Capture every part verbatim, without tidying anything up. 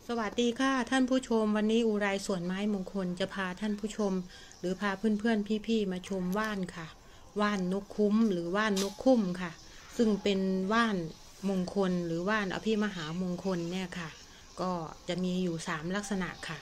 สวัสดีค่ะท่านผู้ชมวันนี้อุไรสวนไม้มงคลจะพาท่านผู้ชมหรือพาเพื่อนๆพี่ๆมาชมว่านค่ะว่านนกคุ้มหรือว่านนกคุ้มค่ะซึ่งเป็นว่านมงคลหรือว่านอภิมหามงคลเนี่ยค่ะก็จะมีอยู่สามลักษณะค่ะ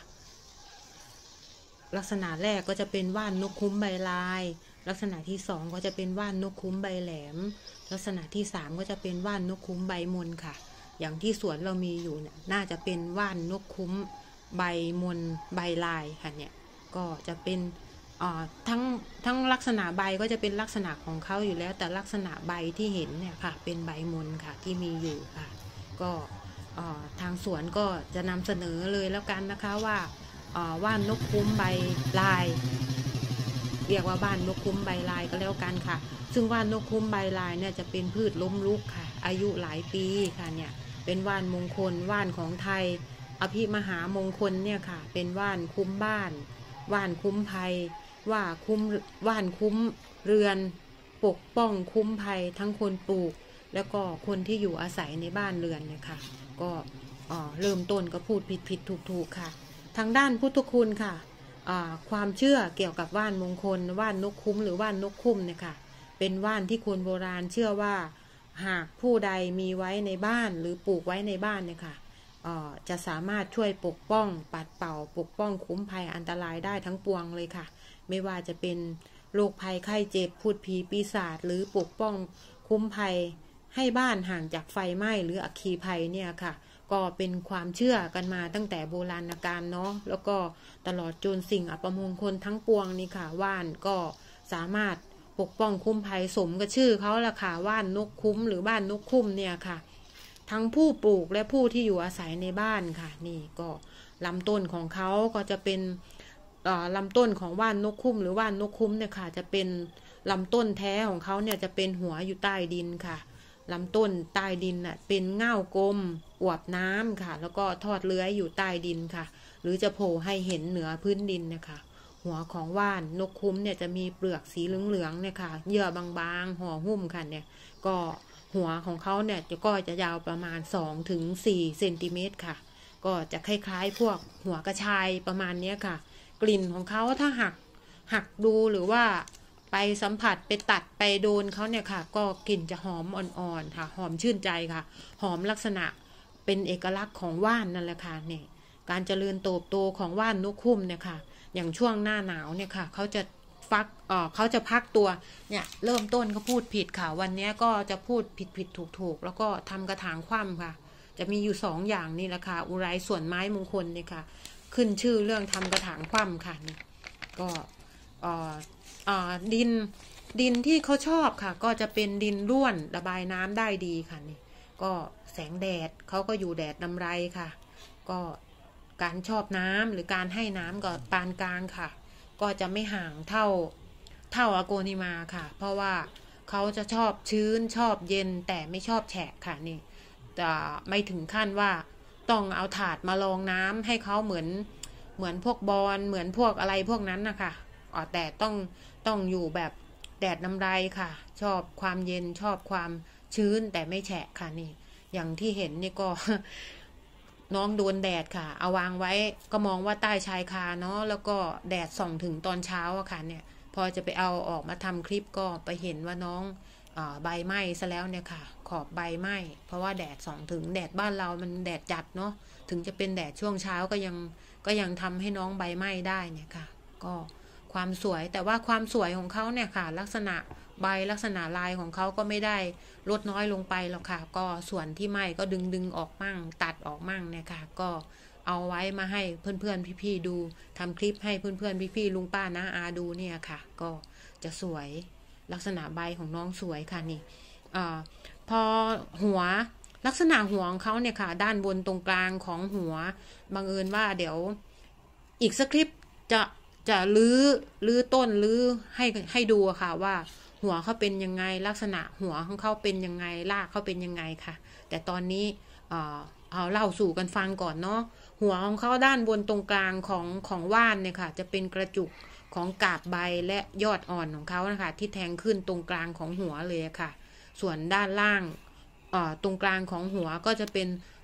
ลักษณะแรกก็จะเป็นว่านนกคุ้มใบลายลักษณะที่สองก็จะเป็นว่านนกคุ้มใบแหลมลักษณะที่สามก็จะเป็นว่านนกคุ้มใบมนค่ะอย่างที่สวนเรามีอยู่เนี่ยน่าจะเป็นว่านนกคุ้มใบมนใบลายค่ะเนี่ยก็จะเป็นทั้งทั้งลักษณะใบก็จะเป็นลักษณะของเขาอยู่แล้วแต่ลักษณะใบที่เห็นเนี่ยค่ะเป็นใบมนค่ะที่มีอยู่ค่ะก็ทางสวนก็จะนำเสนอเลยแล้วกันนะคะว่าว่านนกคุ้มใบลายเรียกว่าบ้านนกคุ้มใบลายก็แล้วกันค่ะซึ่งว่านนกคุ้มใบลายเนี่ยจะเป็นพืชล้มลุกค่ะอายุหลายปีค่ะเนี่ยเป็นว่านมงคลว่านของไทยอภิมหามงคลเนี่ยค่ะเป็นว่านคุ้มบ้านว่านคุ้มภัยว่าคุ้มว่านคุ้มเรือนปกป้องคุ้มภัยทั้งคนปลูกแล้วก็คนที่อยู่อาศัยในบ้านเรือนเนี่ยค่ะก็เริ่มต้นก็พูดผิดผิดถูกถูกค่ะทางด้านพุทธคุณค่ะความเชื่อเกี่ยวกับว่านมงคลว่านนกคุ้มหรือว่านนกคุ้มเนี่ยค่ะเป็นว่านที่คนโบราณเชื่อว่าหากผู้ใดมีไว้ในบ้านหรือปลูกไว้ในบ้านเนี่ยค่ะจะสามารถช่วยปกป้องปัดเป่าปกป้องคุ้มภัยอันตรายได้ทั้งปวงเลยค่ะไม่ว่าจะเป็นโรคภัยไข้เจ็บพูดผีปีศาจหรือปกป้องคุ้มภัยให้บ้านห่างจากไฟไหม้หรืออัคคีภัยเนี่ยค่ะก็เป็นความเชื่อกันมาตั้งแต่โบราณกาลเนาะแล้วก็ตลอดจนสิ่งอัปมงคลทั้งปวงนี่ค่ะว่านก็สามารถปกป้องคุ้มภัยสมกับชื่อเขาละค่ะว่านนกคุ้มหรือบ้านนกคุ้มเนี่ยค่ะทั้งผู้ปลูกและผู้ที่อยู่อาศัยในบ้านค่ะนี่ก็ลำต้นของเขาก็จะเป็นลำต้นของว่านนกคุ้มหรือว่านนกคุ้มเนี่ยค่ะจะเป็นลำต้นแท้ของเขาเนี่ยจะเป็นหัวอยู่ใต้ดินค่ะลำต้นใต้ดินน่ะเป็นเง่ากลมอวบน้ำค่ะแล้วก็ทอดเลื้อยอยู่ใต้ดินค่ะหรือจะโผล่ให้เห็นเหนือพื้นดินนะคะหัวของว่านนกคุ้มเนี่ยจะมีเปลือกสีเหลืองๆเนี่ยค่ะเยื่อบางๆห่อหุ้มค่ะเนี่ยก็หัวของเขาเนี่ยจะก็จะยาวประมาณ สองถึงสี่ เซนติเมตรค่ะก็จะคล้ายๆพวกหัวกระชายประมาณนี้ค่ะกลิ่นของเขาถ้าหักหักดูหรือว่าไปสัมผัสไปตัดไปโดนเขาเนี่ยค่ะก็กลิ่นจะหอมอ่อนๆค่ะหอมชื่นใจค่ะหอมลักษณะเป็นเอกลักษณ์ของว่านนั่นแหละค่ะเนี่ยการเจริญเติบโตของว่านนกคุ้มเนี่ยค่ะอย่างช่วงหน้าหนาวเนี่ยค่ะเขาจะฟักเอ่อเขาจะพักตัวเนี่ยเริ่มต้นก็พูดผิดค่ะวันนี้ก็จะพูดผิดผิดถูกถูกแล้วก็ทำกระถางคว่ำค่ะจะมีอยู่สองอย่างนี่แหละค่ะอุไรส่วนไม้มงคลเนี่ยค่ะขึ้นชื่อเรื่องทำกระถางคว่ำค่ะนี่ก็ดินดินที่เขาชอบค่ะก็จะเป็นดินร่วนระบายน้ำได้ดีค่ะนี่ก็แสงแดดเขาก็อยู่แดดนำไรค่ะก็การชอบน้ำหรือการให้น้ำก็ปานกลางค่ะก็จะไม่ห่างเท่าเท่าอโกนิมาค่ะเพราะว่าเขาจะชอบชื้นชอบเย็นแต่ไม่ชอบแฉะค่ะนี่แต่ไม่ถึงขั้นว่าต้องเอาถาดมาลองน้ำให้เขาเหมือนเหมือนพวกบอลเหมือนพวกอะไรพวกนั้นนะคะอ๋อแต่ต้องต้องอยู่แบบแดดน้ำไรค่ะชอบความเย็นชอบความชื้นแต่ไม่แฉะค่ะนี่อย่างที่เห็นนี่ก็น้องโดนแดดค่ะเอาวางไว้ก็มองว่าใต้ชายคาเนาะแล้วก็แดดส่องถึงตอนเช้าอะค่ะเนี่ยพอจะไปเอาออกมาทำคลิปก็ไปเห็นว่าน้องใบไหม้ซะแล้วเนี่ยค่ะขอบใบไหม้เพราะว่าแดดส่องถึงแดดบ้านเรามันแดดจัดเนาะถึงจะเป็นแดดช่วงเช้าก็ยังก็ยังทำให้น้องใบไหม้ได้เนี่ยค่ะก็ความสวยแต่ว่าความสวยของเขาเนี่ยค่ะลักษณะใบลักษณะลายของเขาก็ไม่ได้ลดน้อยลงไปหรอกค่ะก็ส่วนที่ไหม้ก็ดึงดึงออกมั่งตัดออกมั่งเนี่ยค่ะก็เอาไว้มาให้เพื่อนๆพี่ๆดูทำคลิปให้เพื่อนๆพี่ๆลุงป้าน้าอาดูเนี่ยค่ะก็จะสวยลักษณะใบของน้องสวยค่ะนี่อ่าพอหัวลักษณะหัวของเขาเนี่ยค่ะด้านบนตรงกลางของหัวบังเอิญว่าเดี๋ยวอีกสักคลิปจะจะลื้อลื้อต้นลื้อให้ให้ดูค่ะว่าหัวเขาเป็นยังไงลักษณะหัวของเขาเป็นยังไงรากเขาเป็นยังไงค่ะแต่ตอนนี้เอ่อเอาเล่าสู่กันฟังก่อนเนาะหัวของเขาด้านบนตรงกลางของของว่านเนี่ยค่ะจะเป็นกระจุกของกาบใบและยอดอ่อนของเขานะคะที่แทงขึ้นตรงกลางของหัวเลยค่ะส่วนด้านล่างเอ่อตรงกลางของหัวก็จะเป็น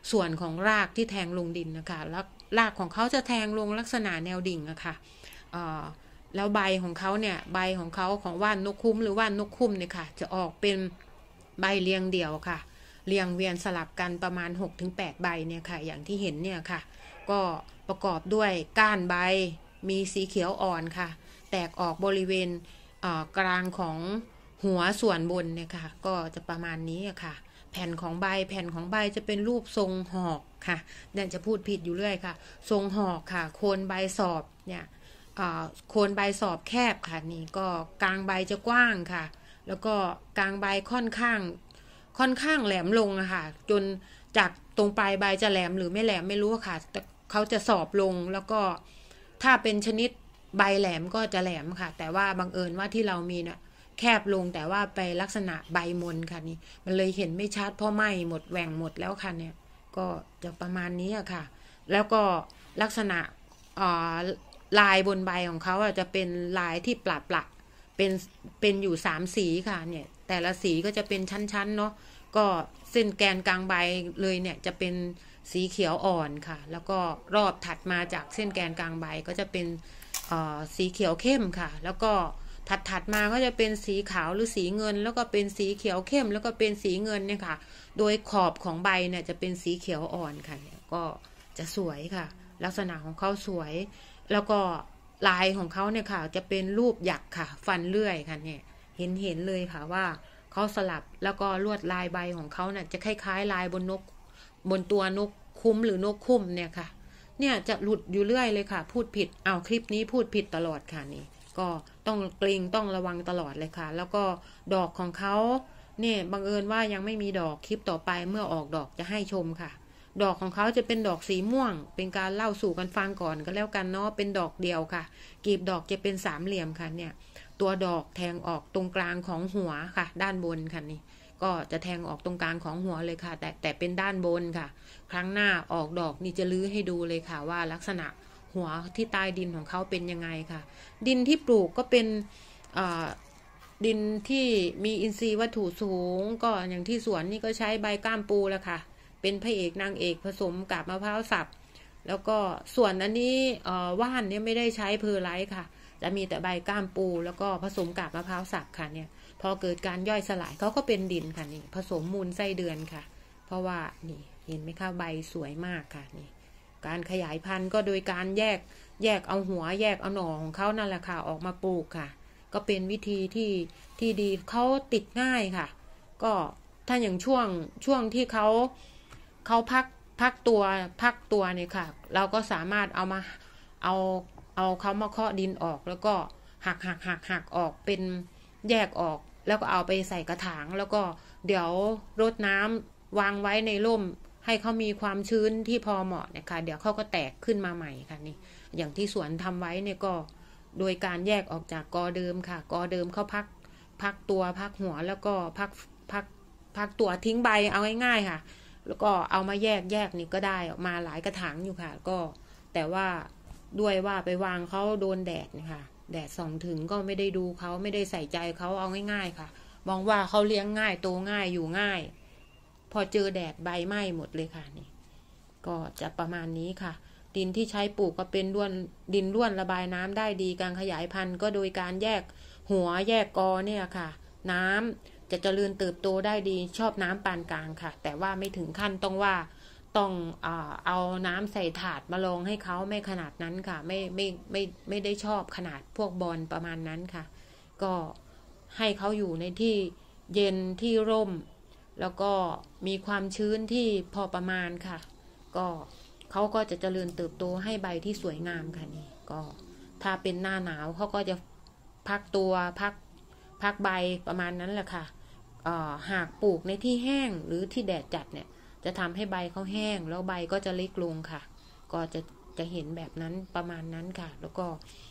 ส่วนของรากที่แทงลงดินนะคะแล้วรากของเขาจะแทงลงลักษณะแนวดิ่งอะค่ะแล้วใบของเขาเนี่ยใบของเขาของว่านนกคุ้มหรือว่านนกคุ้มเนี่ยค่ะจะออกเป็นใบเรียงเดี่ยวค่ะเรียงเวียนสลับกันประมาณ หกถึงแปด ใบเนี่ยค่ะอย่างที่เห็นเนี่ยค่ะก็ประกอบด้วยก้านใบมีสีเขียวอ่อนค่ะแตกออกบริเวณกลางของหัวส่วนบนเนี่ยค่ะก็จะประมาณนี้ค่ะแผ่นของใบแผ่นของใบจะเป็นรูปทรงหอกค่ะเนี่ยจะพูดผิดอยู่เรื่อยค่ะทรงหอกค่ะโคนใบสอบเนี่ยโคนใบสอบแคบค่ะนี่ก็กลางใบจะกว้างค่ะแล้วก็กลางใบค่อนข้างค่อนข้างแหลมลงอะค่ะจนจากตรงปลายใบจะแหลมหรือไม่แหลมไม่รู้ค่ะแต่เขาจะสอบลงแล้วก็ถ้าเป็นชนิดใบแหลมก็จะแหลมค่ะแต่ว่าบังเอิญว่าที่เรามีเนี่ยแคบลงแต่ว่าไปลักษณะใบมนค่ะนี่มันเลยเห็นไม่ชัดเพราะไหม้หมดแหว่งหมดแล้วค่ะเนี่ยก็จะประมาณนี้อะค่ะแล้วก็ลักษณะลายบนใบของเขาจะเป็นลายที่ปลัดปลัดเป็นเป็นอยู่สามสีค่ะเนี่ยแต่ละสีก็จะเป็นชั้นๆเนาะก็เส้นแกนกลางใบเลยเนี่ยจะเป็นสีเขียวอ่อนค่ะแล้วก็รอบถัดมาจากเส้นแกนกลางใบก็จะเป็นสีเขียวเข้มค่ะแล้วก็ถัดถัดมาก็จะเป็นสีขาวหรือสีเงินแล้วก็เป็นสีเขียวเข้มแล้วก็เป็นสีเงินเนี่ยค่ะโดยขอบของใบเนี่ยจะเป็นสีเขียวอ่อนค่ะเนี่ยก็จะสวยค่ะลักษณะของเขาสวยแล้วก็ลายของเขาเนี่ยค่ะจะเป็นรูปหยักค่ะฟันเลื่อยค่ะเนี่ยเห็นเห็นเลยค่ะว่าเขาสลับแล้วก็ลวดลายใบของเขาเนี่ยจะคล้ายๆลายบนนกบนตัวนกคุ้มหรือนกคุ้มเนี่ยค่ะเนี่ยจะหลุดอยู่เรื่อยเลยค่ะพูดผิดเอาคลิปนี้พูดผิดตลอดค่ะนี่ก็ต้องเกรงต้องระวังตลอดเลยค่ะแล้วก็ดอกของเขาเนี่ยบังเอิญว่ายังไม่มีดอกคลิปต่อไปเมื่อออกดอกจะให้ชมค่ะดอกของเขาจะเป็นดอกสีม่วงเป็นการเล่าสู่กันฟังก่อนก็แล้วกันเนาะเป็นดอกเดียวค่ะกลีบดอกจะเป็นสามเหลี่ยมค่ะเนี่ยตัวดอกแทงออกตรงกลางของหัวค่ะด้านบนค่ะนี่ก็จะแทงออกตรงกลางของหัวเลยค่ะแต่แต่เป็นด้านบนค่ะครั้งหน้าออกดอกนี่จะลื้อให้ดูเลยค่ะว่าลักษณะหัวที่ใต้ดินของเขาเป็นยังไงค่ะดินที่ปลูกก็เป็นดินที่มีอินทรีย์วัตถุสูงก็อย่างที่สวนนี่ก็ใช้ใบก้ามปูแล้วค่ะเป็นพระเอกนางเอกผสมกับมะพร้าวสับแล้วก็ส่วนอันนี้ว่านเนี่ยไม่ได้ใช้เพอร์ไลท์ค่ะจะมีแต่ใบก้ามปูแล้วก็ผสมกับมะพร้าวสับค่ะเนี่ยพอเกิดการย่อยสลายเขาก็เป็นดินค่ะนี่ผสมมูลไส้เดือนค่ะเพราะว่านี่เห็นไหมคะใบสวยมากค่ะนี่การขยายพันธุ์ก็โดยการแยกแยกเอาหัวแยกเอาหน่อของเขานั่นแหละค่ะออกมาปลูกค่ะก็เป็นวิธีที่ที่ดีเขาติดง่ายค่ะก็ถ้าอย่างช่วงช่วงที่เขาเขาพักพักตัวพักตัวเนี่ยค่ะเราก็สามารถเอามาเอาเอาเขามาเคาะดินออกแล้วก็หักหักหักหักออกเป็นแยกออกแล้วก็เอาไปใส่กระถางแล้วก็เดี๋ยวรดน้ำวางไว้ในร่มให้เขามีความชื้นที่พอเหมาะเนี่ยค่ะเดี๋ยวเขาก็แตกขึ้นมาใหม่ค่ะนี่อย่างที่สวนทำไว้เนี่ยก็โดยการแยกออกจากกอเดิมค่ะกอเดิมเขาพักพักตัวพักหัวแล้วก็พักพักพักตัวทิ้งใบเอาง่ายๆค่ะแล้วก็เอามาแยกแยกนี่ก็ได้ออกมาหลายกระถางอยู่ค่ะก็แต่ว่าด้วยว่าไปวางเขาโดนแดดนะคะแดดส่องถึงก็ไม่ได้ดูเขาไม่ได้ใส่ใจเขาเอาง่ายๆค่ะมองว่าเขาเลี้ยงง่ายโตง่ายอยู่ง่ายพอเจอแดดใบไหม้หมดเลยค่ะนี่ก็จะประมาณนี้ค่ะดินที่ใช้ปลูกก็เป็นด้วนดินร่วนระบายน้ำได้ดีการขยายพันธุ์ก็โดยการแยกหัวแยกกอเนี่ยค่ะน้ำจะเจริญเติบโตได้ดีชอบน้ำปานกลางค่ะแต่ว่าไม่ถึงขั้นต้องว่าต้องเอ่อเอาน้ำใส่ถาดมาลงให้เขาไม่ขนาดนั้นค่ะไม่ไม่ไม่ไม่ได้ชอบขนาดพวกบอลประมาณนั้นค่ะก็ให้เขาอยู่ในที่เย็นที่ร่มแล้วก็มีความชื้นที่พอประมาณค่ะก็เขาก็จะเจริญเติบโตให้ใบที่สวยงามค่ะนี่ก็ถ้าเป็นหน้าหนาวเขาก็จะพักตัวพักพักใบประมาณนั้นแหละค่ะหากปลูกในที่แห้งหรือที่แดดจัดเนี่ยจะทำให้ใบเขาแห้งแล้วใบก็จะเล็กลงค่ะก็จะจะเห็นแบบนั้นประมาณนั้นค่ะแล้วก็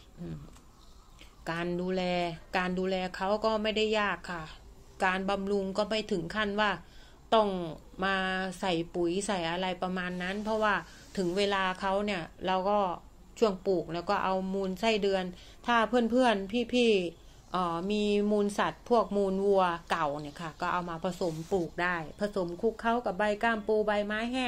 การดูแลการดูแลเขาก็ไม่ได้ยากค่ะการบำรุงก็ไม่ถึงขั้นว่าต้องมาใส่ปุ๋ยใส่อะไรประมาณนั้นเพราะว่าถึงเวลาเขาเนี่ยเราก็ช่วงปลูกแล้วก็เอามูลไส้เดือนถ้าเพื่อนๆพี่ๆมีมูลสัตว์พวกมูลวัวเก่าเนี่ยค่ะก็เอามาผสมปลูกได้ผสมคลุกเข้ากับใบก้ามปูใบไม้แห้ง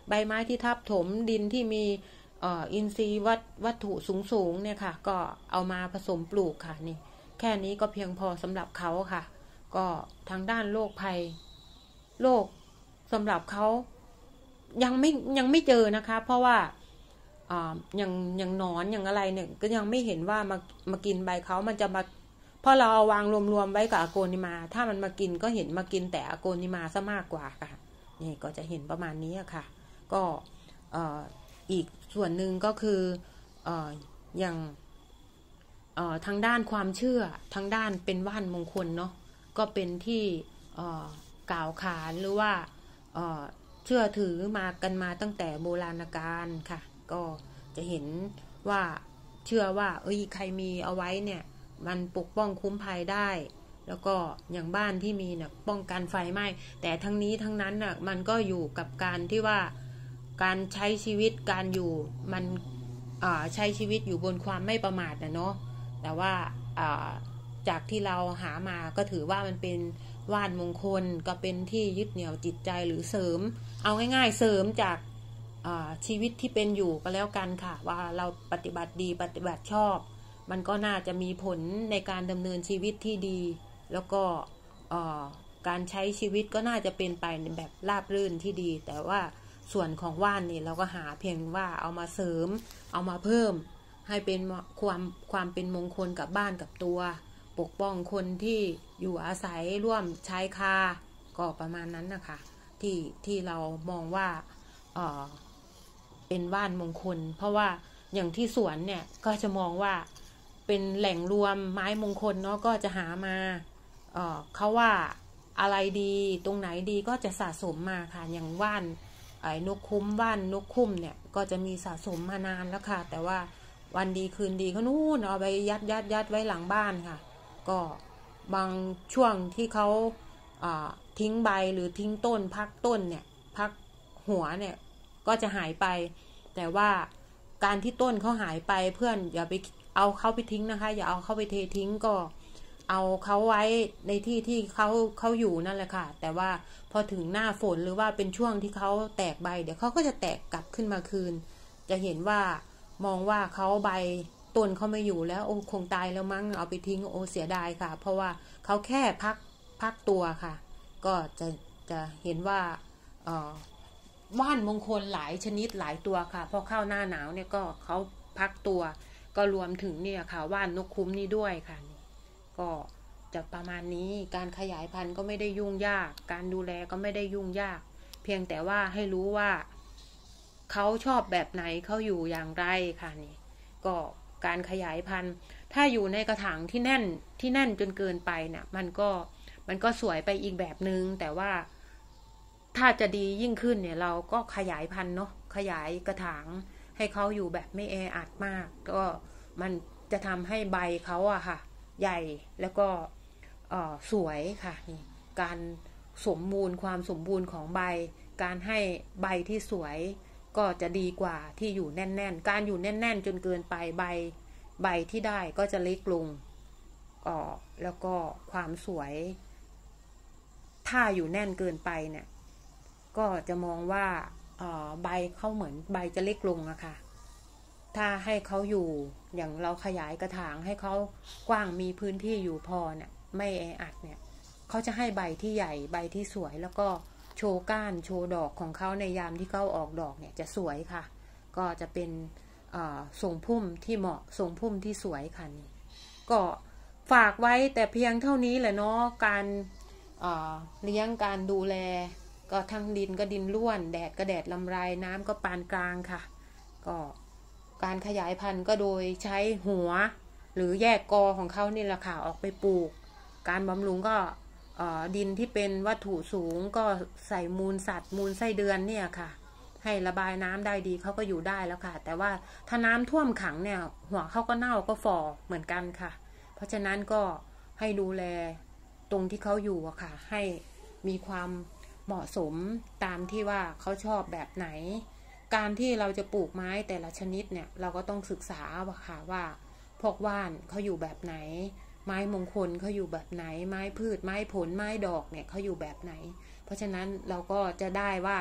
ใบไม้ที่ทับถมดินที่มีเอ่ออินทรีย์วัตวัตถุสูงๆเนี่ยค่ะก็เอามาผสมปลูกค่ะนี่แค่นี้ก็เพียงพอสำหรับเขาค่ะก็ทางด้านโรคภัยโรคสำหรับเขายังไม่ยังไม่เจอนะคะเพราะว่าอ่าอย่างอย่างนอนอย่างอะไรเนี่ยก็ยังไม่เห็นว่ามามากินใบเขามันจะมาพอเราเอาวางรวมๆไว้กับอโกนิมาถ้ามันมากินก็เห็นมากินแต่อโกนิมาซะมากกว่าค่ะนี่ก็จะเห็นประมาณนี้ค่ะก็อีกส่วนหนึ่งก็คือออย่างทางด้านความเชื่อทางด้านเป็นว่านมงคลเนาะก็เป็นที่กล่าวขานหรือว่าเชื่อถือมากันมาตั้งแต่โบราณกาลค่ะก็จะเห็นว่าเชื่อว่าเอ้ยใครมีเอาไว้เนี่ยมันปกป้องคุ้มภัยได้แล้วก็อย่างบ้านที่มีเนี่ยป้องกันไฟไหม้แต่ทั้งนี้ทั้งนั้นน่ะมันก็อยู่กับการที่ว่าการใช้ชีวิตการอยู่มันใช้ชีวิตอยู่บนความไม่ประมาทนะเนาะแต่ว่าจากที่เราหามาก็ถือว่ามันเป็นว่านมงคลก็เป็นที่ยึดเหนี่ยวจิตใจหรือเสริมเอาง่ายๆเสริมจากชีวิตที่เป็นอยู่ก็แล้วกันค่ะว่าเราปฏิบัติดีปฏิบัติชอบมันก็น่าจะมีผลในการดำเนินชีวิตที่ดีแล้วก็การใช้ชีวิตก็น่าจะเป็นไปในแบบราบรื่นที่ดีแต่ว่าส่วนของว่านนี่เราก็หาเพียงว่าเอามาเสริมเอามาเพิ่มให้เป็นความความเป็นมงคลกับบ้านกับตัวปกป้องคนที่อยู่อาศัยร่วมชายคาก็ประมาณนั้นนะคะที่ที่เรามองว่าเอ่อเป็นว่านมงคลเพราะว่าอย่างที่สวนเนี่ยก็จะมองว่าเป็นแหล่งรวมไม้มงคลเนาะก็จะหามาเอ่อเขาว่าอะไรดีตรงไหนดีก็จะสะสมมาค่ะอย่างว่านไอ้นกคุ้มว่านนกคุ้มเนี่ยก็จะมีสะสมมานานแล้วค่ะแต่ว่าวันดีคืนดีเขานู่นเอาไปยัดยัดยัดไว้หลังบ้านค่ะก็บางช่วงที่เขาทิ้งใบหรือทิ้งต้นพักต้นเนี่ยพักหัวเนี่ยก็จะหายไปแต่ว่าการที่ต้นเขาหายไปเพื่อนอย่าไปเอาเขาไปทิ้งนะคะอย่าเอาเขาไปเททิ้งก็เอาเขาไว้ในที่ที่เขาเขาอยู่นั่นแหละค่ะแต่ว่าพอถึงหน้าฝนหรือว่าเป็นช่วงที่เขาแตกใบเดี๋ยวเขาก็จะแตกกลับขึ้นมาคืนจะเห็นว่ามองว่าเขาใบต้นเขาไม่อยู่แล้วโอ้คงตายแล้วมั้งเอาไปทิ้งโอ้เสียดายค่ะเพราะว่าเขาแค่พักพักตัวค่ะก็จะจะเห็นว่าว่านมงคลหลายชนิดหลายตัวค่ะพอเข้าหน้าหนาวเนี่ยก็เขาพักตัวก็รวมถึงเนี่ยค่ะว่านนกคุ้มนี่ด้วยค่ะก็จะประมาณนี้การขยายพันธุ์ก็ไม่ได้ยุ่งยากการดูแลก็ไม่ได้ยุ่งยากเพียงแต่ว่าให้รู้ว่าเขาชอบแบบไหนเขาอยู่อย่างไรค่ะนี่ก็การขยายพันธุ์ถ้าอยู่ในกระถางที่แน่นที่แน่นจนเกินไปเนี่ยมันก็มันก็สวยไปอีกแบบนึงแต่ว่าถ้าจะดียิ่งขึ้นเนี่ยเราก็ขยายพันธุ์เนาะขยายกระถางให้เขาอยู่แบบไม่แออัดมากก็มันจะทำให้ใบเขาอะค่ะใหญ่แล้วก็สวยค่ะนี่การสมบูรณ์ความสมบูรณ์ของใบการให้ใบที่สวยก็จะดีกว่าที่อยู่แน่นๆการอยู่แน่นๆจนเกินไปใบใบที่ได้ก็จะเล็กลงก็แล้วก็ความสวยถ้าอยู่แน่นเกินไปเนี่ยก็จะมองว่าใบเขาเหมือนใบจะเล็กลงอะค่ะถ้าให้เขาอยู่อย่างเราขยายกระถางให้เขากว้างมีพื้นที่อยู่พอเนี่ยไม่แออัดเนี่ยเขาจะให้ใบที่ใหญ่ใบที่สวยแล้วก็โชว์ก้านโชว์ดอกของเขาในยามที่เขาออกดอกเนี่ยจะสวยค่ะก็จะเป็นทรงพุ่มที่เหมาะทรงพุ่มที่สวยค่ะนี่ก็ฝากไว้แต่เพียงเท่านี้แหละเนาะการเลี้ยงการดูแลก็ทั้งดินก็ดินร่วนแดดก็แดดลำไรน้ำก็ปานกลางค่ะก็การขยายพันธุ์ก็โดยใช้หัวหรือแยกกอของเขานี่แหละค่ะออกไปปลูกการบำรุงก็ดินที่เป็นวัตถุสูงก็ใส่มูลสัตว์มูลไส้เดือนเนี่ยค่ะให้ระบายน้ำได้ดีเขาก็อยู่ได้แล้วค่ะแต่ว่าถ้าน้ำท่วมขังเนี่ยหัวเขาก็เน่าก็ฝ่อเหมือนกันค่ะเพราะฉะนั้นก็ให้ดูแลตรงที่เขาอยู่อะค่ะให้มีความเหมาะสมตามที่ว่าเขาชอบแบบไหนการที่เราจะปลูกไม้แต่ละชนิดเนี่ยเราก็ต้องศึกษาว่าค่ะว่าพวกว่านเขาอยู่แบบไหนไม้มงคลเขาอยู่แบบไหนไม้พืชไม้ผลไม้ดอกเนี่ยเขาอยู่แบบไหนเพราะฉะนั้นเราก็จะได้ว่า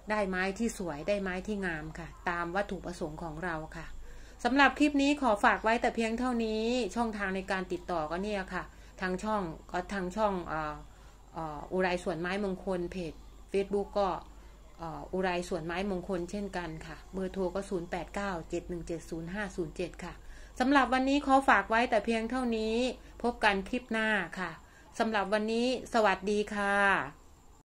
ได้ไม้ที่สวยได้ไม้ที่งามค่ะตามวัตถุประสงค์ของเราค่ะสำหรับคลิปนี้ขอฝากไว้แต่เพียงเท่านี้ช่องทางในการติดต่อก็เนี่ยค่ะทางช่องก็ทางช่องอ่าอ่าอุไรสวนไม้มงคลเพจ Facebook ก็อุไรสวนไม้มงคลเช่นกันค่ะเบอร์โทรก็ศูนย์ แปด เก้า เจ็ด หนึ่ง เจ็ด ศูนย์ ห้า ศูนย์ เจ็ดค่ะสำหรับวันนี้ขอฝากไว้แต่เพียงเท่านี้พบกันคลิปหน้าค่ะสำหรับวันนี้สวัสดีค่ะ